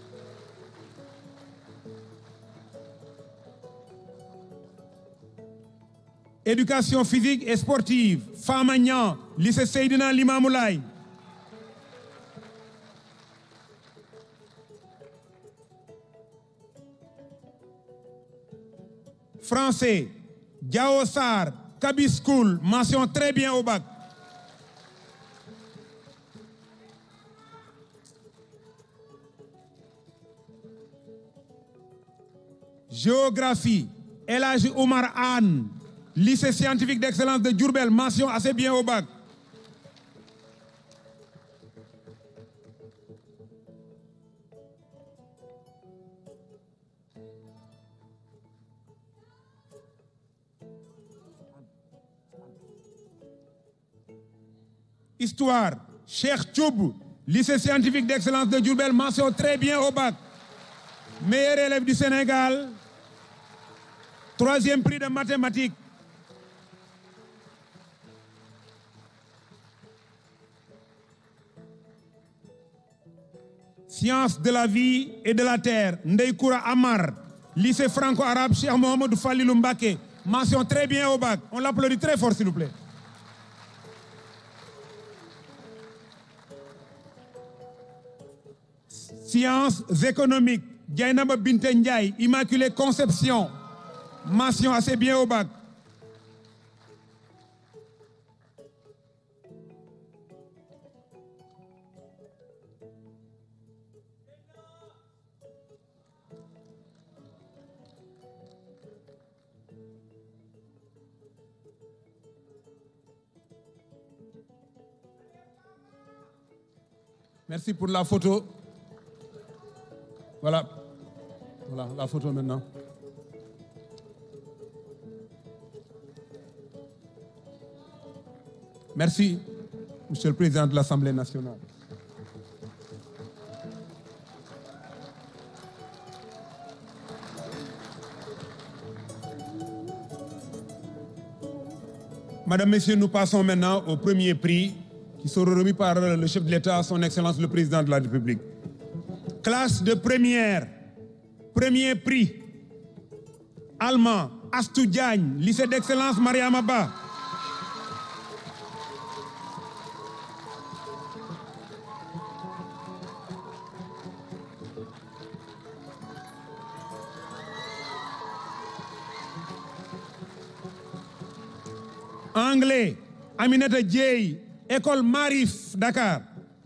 Éducation physique et sportive, Fama Niang, lycée Seydina Limamou Laye. Français, Diao Sarr, Kaby School, mention très bien au bac. Géographie, El Hadji Oumar Anne, lycée scientifique d'excellence de Diourbel, mention assez bien au bac. Histoire, Cheikh Thioub, lycée scientifique d'excellence de Diourbel, mention très bien au bac. Meilleur élève du Sénégal, troisième prix de mathématiques. Sciences de la vie et de la terre, Ndeye Koura Amar, lycée franco-arabe Cheikh Mohamedou Falilou Mbacké, mention très bien au bac. On l'applaudit très fort s'il vous plaît. Sciences économiques, Dieynaba Binte Ndiaye, Immaculée Conception, mention assez bien au bac. Merci pour la photo. Voilà. Voilà la photo maintenant. Merci, Monsieur le Président de l'Assemblée nationale. Madame, Messieurs, nous passons maintenant au premier prix qui sera remis par le chef de l'État, son Excellence le Président de la République. Classe de première, premier prix, allemand, Astou Diagne, lycée d'excellence Mariama Ba. Anglais, Aminata Dieye, école Marif, Dakar.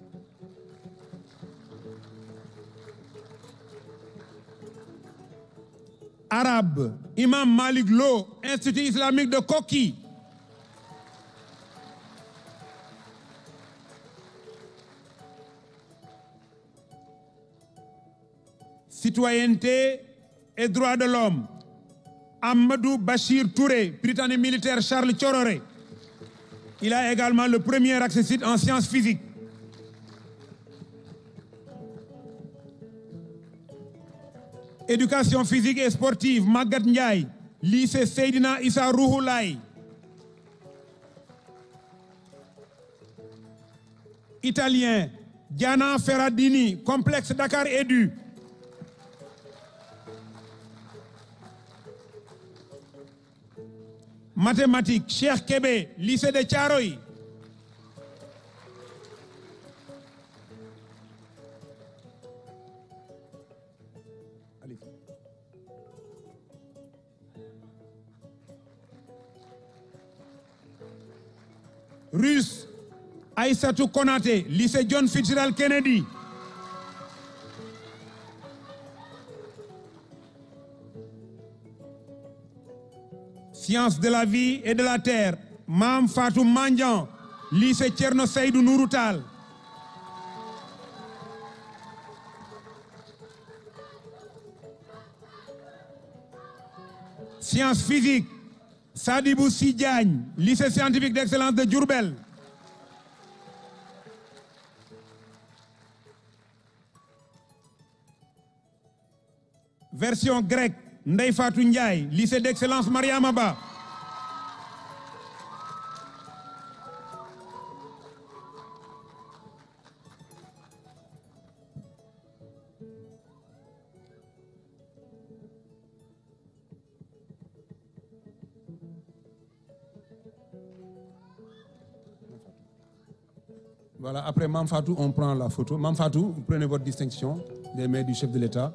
Arabe, Imam Malik Lo, Institut islamique de Koki. Citoyenneté et droits de l'homme, Amadou Bachir Touré, Britannique militaire Charles Thiororé. Il a également le premier accès en sciences physiques. Éducation physique et sportive, Magat Ndiaye, lycée Seydina Issa Rouhou Laye. Italien, Diana Ferradini, complexe Dakar Edu. Mathématiques, Cheikh Kébé, lycée de Thiaroye. Russe, Aïssatou Konaté, lycée John Fitzgerald Kennedy. Sciences de la vie et de la terre, Mam Fatou Mandian, lycée Thierno Seydou Nourou Tall. Sciences physiques, Sadibou Sy Diagne, lycée scientifique d'excellence de Diourbel. Version grecque, Ndeye Fatou Ndiaye, lycée d'excellence Mariama Ba. Voilà, après Mame Fatou, on prend la photo. Mame Fatou, vous prenez votre distinction des mains du chef de l'État.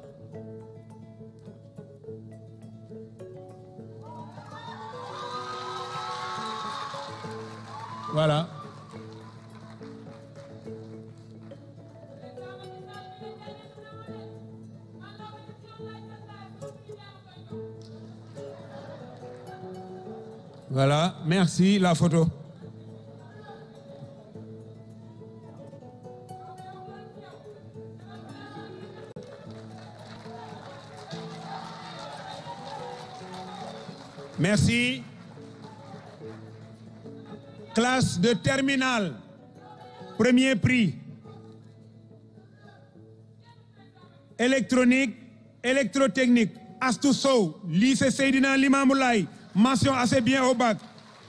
Voilà. Voilà, merci, la photo. Merci. Classe de terminale, premier prix. Électronique, électrotechnique, Astou Sow, lycée Seydina Limamou Laye, mention assez bien au bac.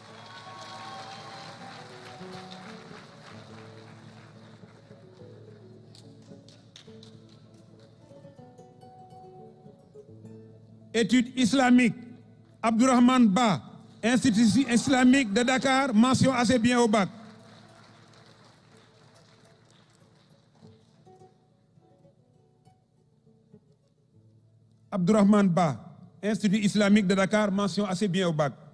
Études islamiques, Abdourahmane Ba, Institut islamique de Dakar, mention assez bien au bac. Abdourahmane Ba, Institut islamique de Dakar, mention assez bien au bac.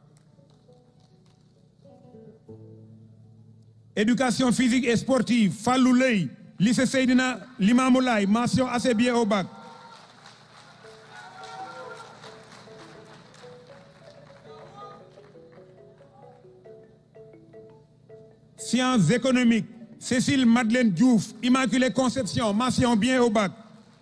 Éducation physique et sportive, Fallou Leye, lycée Seydina Limamou Laye, mention assez bien au bac. Sciences économiques, Cécile Madeleine Diouf, Immaculée Conception, mention bien au bac.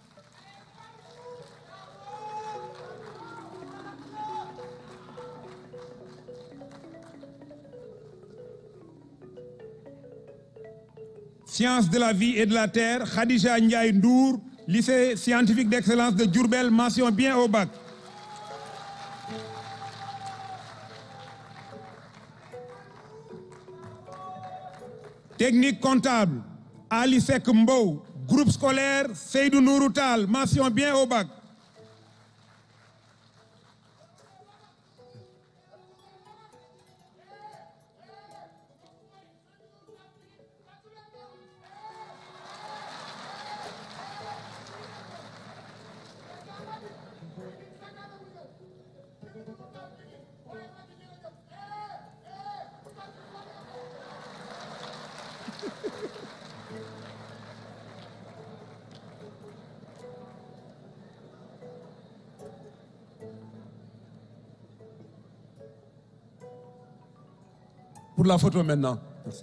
Sciences de la vie et de la terre, Khadija Ndiaye Ndour, lycée scientifique d'excellence de Diourbel, mention bien au bac. Technique comptable, Ali Sek Mbow, groupe scolaire Seydou Nourou Tall, mention bien au bac. Pour la photo maintenant. Merci.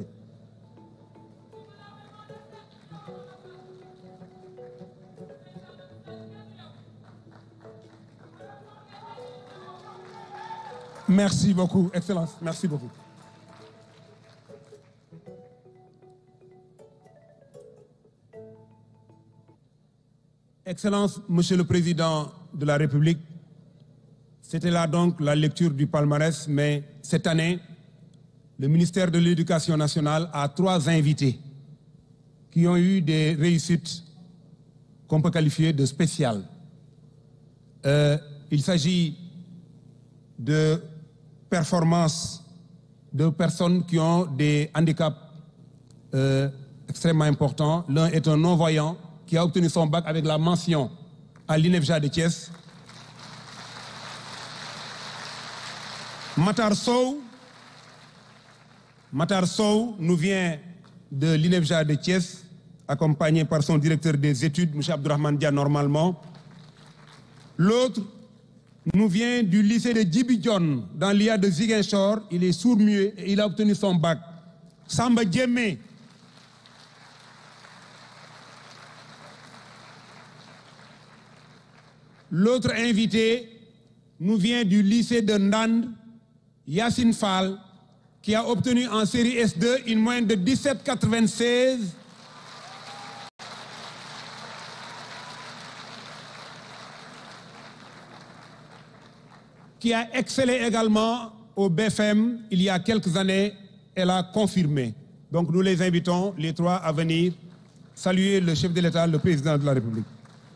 Merci beaucoup, Excellence. Merci beaucoup. Excellence, Monsieur le Président de la République, c'était là donc la lecture du palmarès, mais cette année, le ministère de l'Éducation nationale a trois invités qui ont eu des réussites qu'on peut qualifier de spéciales. Euh, il s'agit de performances de personnes qui ont des handicaps euh, extrêmement importants. L'un est un non-voyant qui a obtenu son bac avec la mention à l'INEFJA de Thiès. Matar Sow, Matar Sow nous vient de l'INEFJA de Thiès, accompagné par son directeur des études, M. Abdourahmane Dia, normalement. L'autre nous vient du lycée de Djibidjon, dans l'I A de Ziguinchor. Il est sourd-muet et il a obtenu son bac. Samba Djemé. L'autre invité nous vient du lycée de Ndande, Yacine Fall, qui a obtenu en série S deux une moyenne de dix-sept virgule quatre-vingt-seize. Qui a excellé également au B F M il y a quelques années, elle a confirmé. Donc nous les invitons, les trois, à venir saluer le chef de l'État, le président de la République.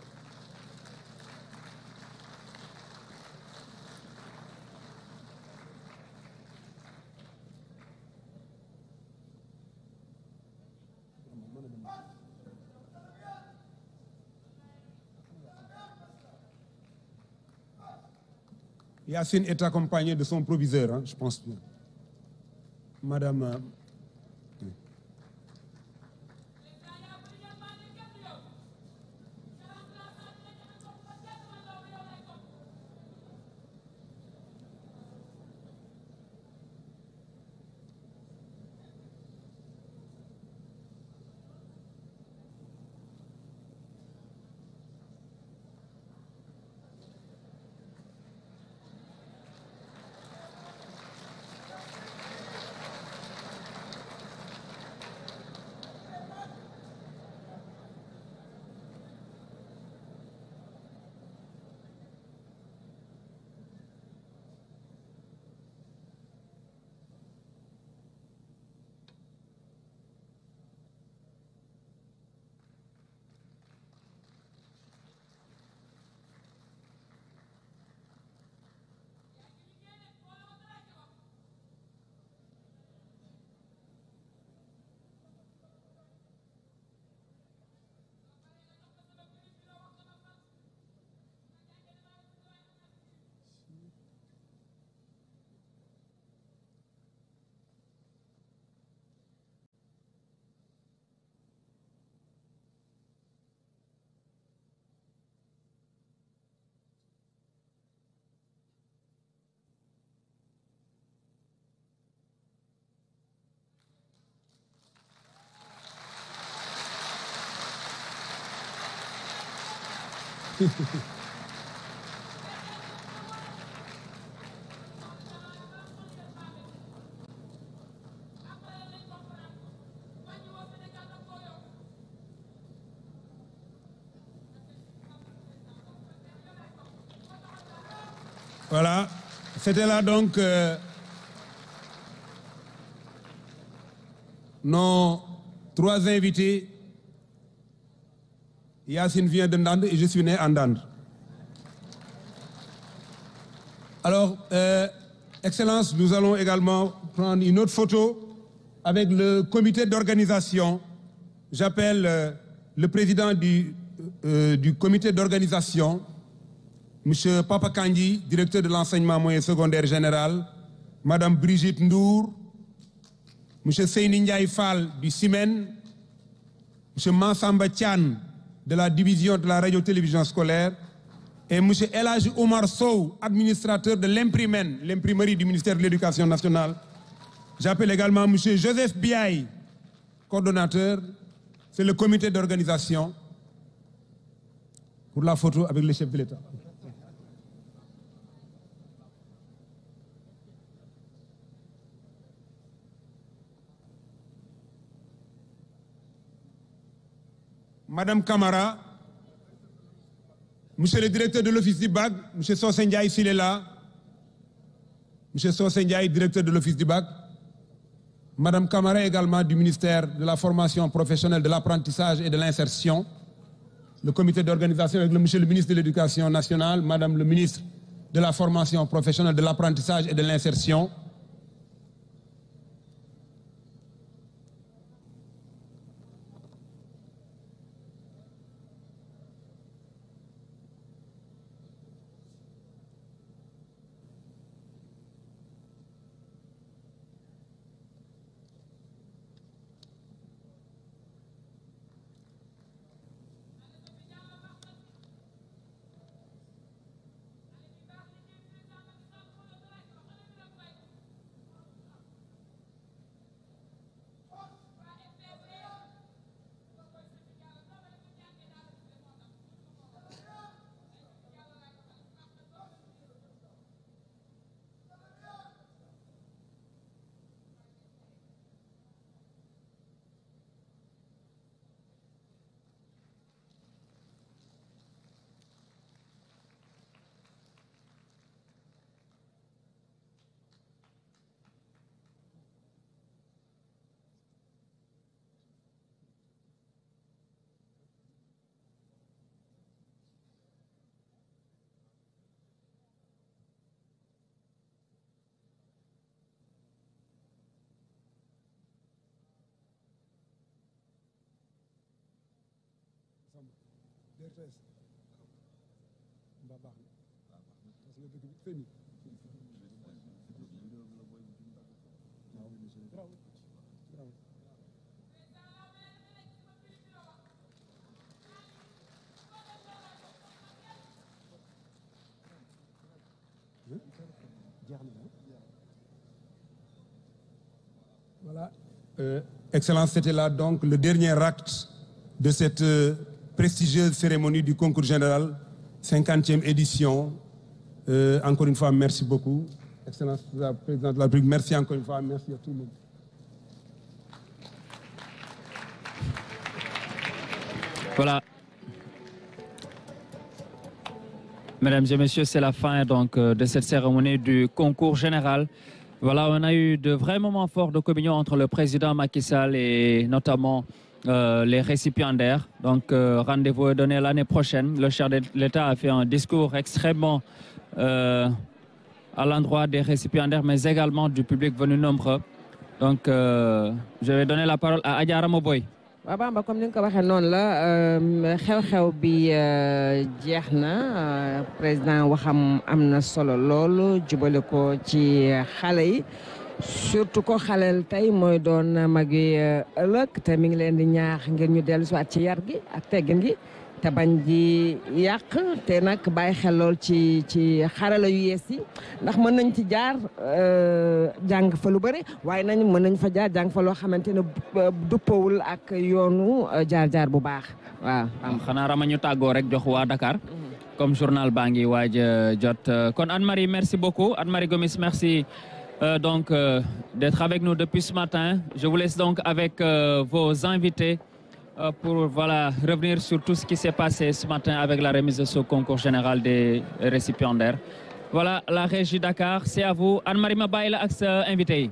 Yacine est accompagné de son proviseur, hein, je pense bien. Madame... Euh, oui. Voilà, c'était là donc euh, nos trois invités. Yacine vient de Ndande et je suis né à Ndande. Alors, euh, Excellence, nous allons également prendre une autre photo avec le comité d'organisation. J'appelle euh, le président du, euh, du comité d'organisation, M. Papa Kandji, directeur de l'enseignement moyen secondaire général, Mme Brigitte Ndour, M. Seyni Ndiaye Fall du C I M E N, M. Mansamba Thian de la division de la radio-télévision scolaire, et M. El Hadji Oumar Sow, administrateur de l'Imprimen, l'imprimerie du ministère de l'Éducation nationale. J'appelle également M. Joseph Biaye, coordonnateur. C'est le comité d'organisation pour la photo avec le chef de l'État. Madame Camara, Monsieur le directeur de l'office du B A C, M. Sosé Ndiaye, s'il est là. M. Sosé Ndiaye, directeur de l'office du B A C. Madame Camara également du ministère de la formation professionnelle, de l'apprentissage et de l'insertion. Le comité d'organisation avec le Monsieur le ministre de l'Éducation nationale, Madame le ministre de la formation professionnelle, de l'apprentissage et de l'insertion. Voilà. Euh, Excellence, c'était là donc le dernier acte de cette euh, prestigieuse cérémonie du concours général, cinquantième édition. Euh, encore une fois, merci beaucoup. Excellence, la Présidente de la République, merci encore une fois, merci à tout le monde. Voilà. Mesdames et messieurs, c'est la fin donc de cette cérémonie du concours général. Voilà, on a eu de vrais moments forts de communion entre le président Macky Sall et notamment euh, les récipiendaires. Donc, euh, rendez-vous est donné l'année prochaine. Le chef de l'État a fait un discours extrêmement euh, à l'endroit des récipiendaires, mais également du public venu nombreux. Donc, euh, je vais donner la parole à Adja Moboy. waaw Bamba comme ni nga ko waxee noonu la xew-xew bi jeex na président waxam am na solo loolu jubale ko ci xale yi surtout ko xaleel tey mooy doon mag yi ëllëg te mi ngi leen di ñaax ngir ñu dellu si waat ci yar gi ak teggin gi te bañ di yàq te nag bàyyi xel lool ci ci xarala yu yees yi ndax mën nañ ci jaar jàng fa lu bëri waaye nañ mën nañ fa jaar jàng fa loo xamante ne duppawul ak yoonu jaar-jaar bu baax waaw. xanaa Rama ñu tàggoo rek jox waa Dakar comme journal baa ngi waaj jot kon Anne-Marie merci beaucoup Anne-Marie Gomis merci euh, donc euh, d'être avec nous depuis ce matin. Je vous laisse donc avec euh, vos invités pour voilà, revenir sur tout ce qui s'est passé ce matin avec la remise de ce concours général des récipiendaires. Voilà, la régie Dakar, c'est à vous. Anne-Marie Mabaye la ak sa invité.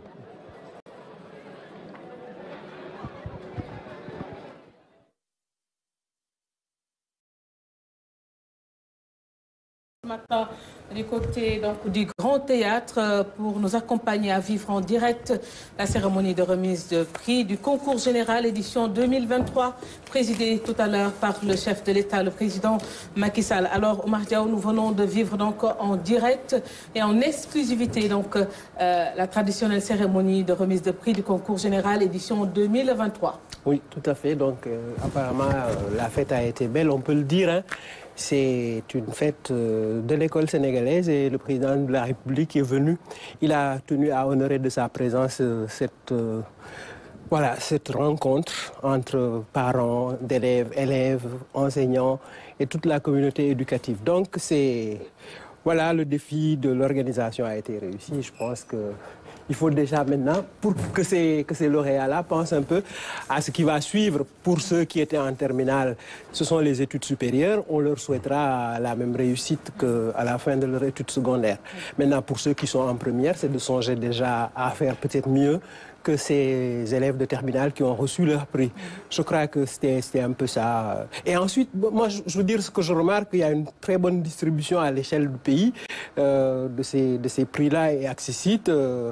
Matin du côté donc du Grand Théâtre pour nous accompagner à vivre en direct la cérémonie de remise de prix du concours général édition deux mille vingt-trois présidée tout à l'heure par le chef de l'État, le président Macky Sall. Alors Omar Diaw, nous venons de vivre donc en direct et en exclusivité donc euh, la traditionnelle cérémonie de remise de prix du concours général édition deux mille vingt-trois. Oui, tout à fait. Donc euh, apparemment euh, la fête a été belle, on peut le dire. Hein. C'est une fête de l'école sénégalaise et le président de la République est venu. Il a tenu à honorer de sa présence cette, euh, voilà, cette rencontre entre parents, d'élèves, élèves, enseignants et toute la communauté éducative. Donc c'est voilà, le défi de l'organisation a été réussi. Je pense que il faut déjà maintenant, pour que ces, que ces lauréats-là pensent un peu à ce qui va suivre pour ceux qui étaient en terminale. Ce sont les études supérieures. On leur souhaitera la même réussite qu'à la fin de leur étude secondaire. Maintenant, pour ceux qui sont en première, c'est de songer déjà à faire peut-être mieux que ces élèves de terminale qui ont reçu leur prix. Je crois que c'était un peu ça. Et ensuite, moi, je veux dire ce que je remarque, il y a une très bonne distribution à l'échelle du pays euh, de ces, de ces prix-là et accessites. Euh,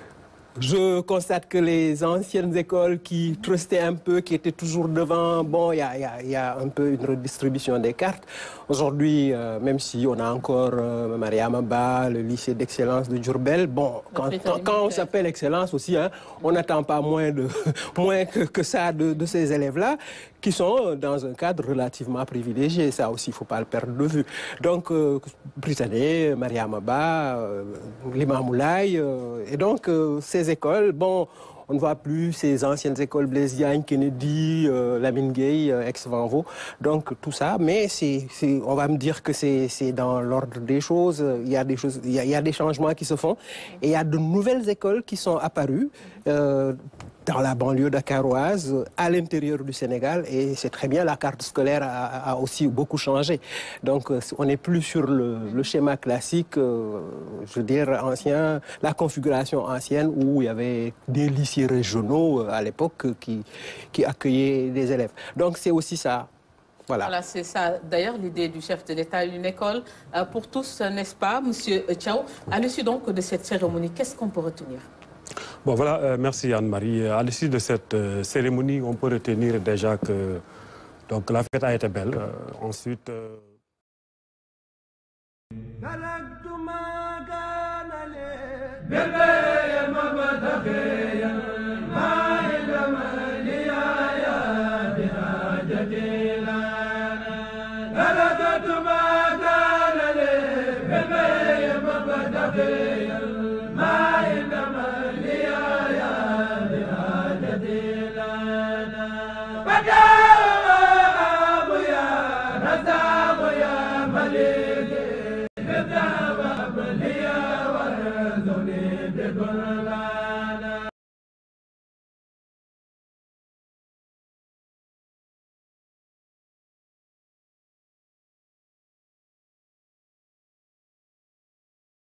Je constate que les anciennes écoles qui trustaient un peu, qui étaient toujours devant, bon, il y a, y a, y a un peu une redistribution des cartes. Aujourd'hui, euh, même si on a encore euh, Mariama Ba, le lycée d'excellence de Diourbel, bon, quand, quand, quand on s'appelle excellence aussi, hein, on n'attend pas moins, de, moins que, que ça de, de ces élèves-là, qui sont dans un cadre relativement privilégié. Ça aussi, il ne faut pas le perdre de vue. Donc, euh, Britannique, Mariama Ba, euh, Limamoulaye, euh, et donc euh, ces écoles, bon, on ne voit plus ces anciennes écoles Blaise Diagne, Kennedy, euh, Lamine Gueye, euh, ex-Vanvo. Donc tout ça, mais c'est, c'est, on va me dire que c'est, c'est dans l'ordre des choses. Il y a des choses, il y a, il y a des changements qui se font, et il y a de nouvelles écoles qui sont apparues. Euh, dans la banlieue dakaroise, à l'intérieur du Sénégal, et c'est très bien, la carte scolaire a, a aussi beaucoup changé. Donc on n'est plus sur le, le schéma classique, euh, je veux dire, ancien, la configuration ancienne où il y avait des lycées régionaux euh, à l'époque qui, qui accueillaient des élèves. Donc c'est aussi ça. Voilà, voilà c'est ça. D'ailleurs, l'idée du chef de l'État, une école euh, pour tous, n'est-ce pas, Monsieur Thiaw? À l'issue donc de cette cérémonie, qu'est-ce qu'on peut retenir? Bon voilà, euh, merci Anne-Marie. À l'issue de cette euh, cérémonie, on peut retenir déjà que Donc la fête a été belle. Euh, ensuite... Euh... Bébé